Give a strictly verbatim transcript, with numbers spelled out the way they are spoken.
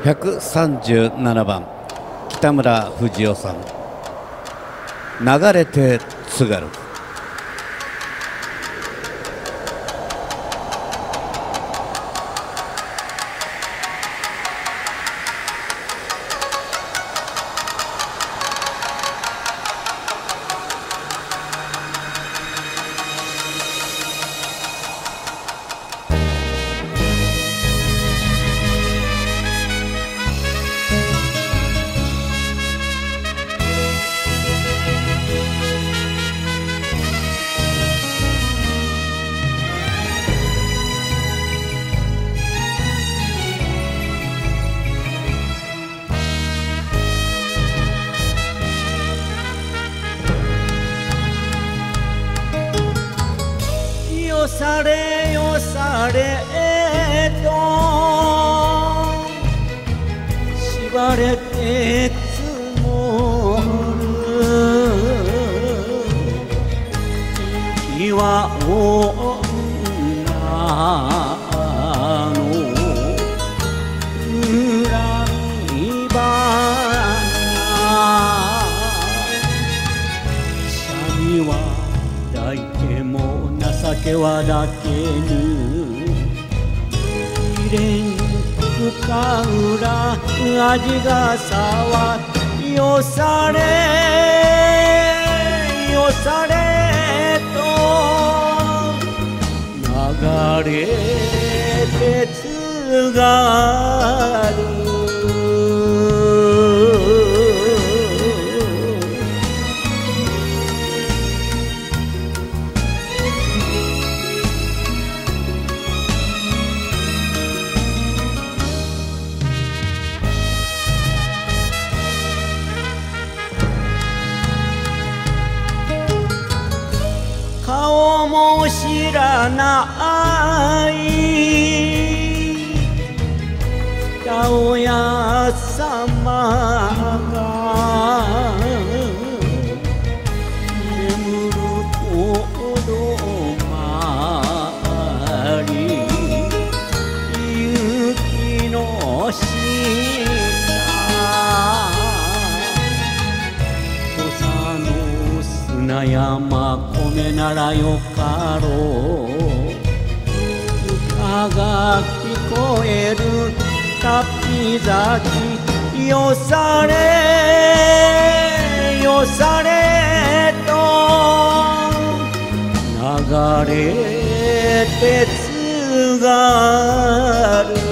ひゃくさんじゅうななばん北村富士夫さん、流れて津軽。 よされよされと縛れて積もる雪は女の恨み花、シャミは抱いても情けはだけぬ、未練深浦味がさわよされよされと流れて津軽。顔も知らない八百屋様が眠る子どまり、雪の下土佐の砂山米ならよかろう、歌が聞こえる旅先よされよされと流れて津軽。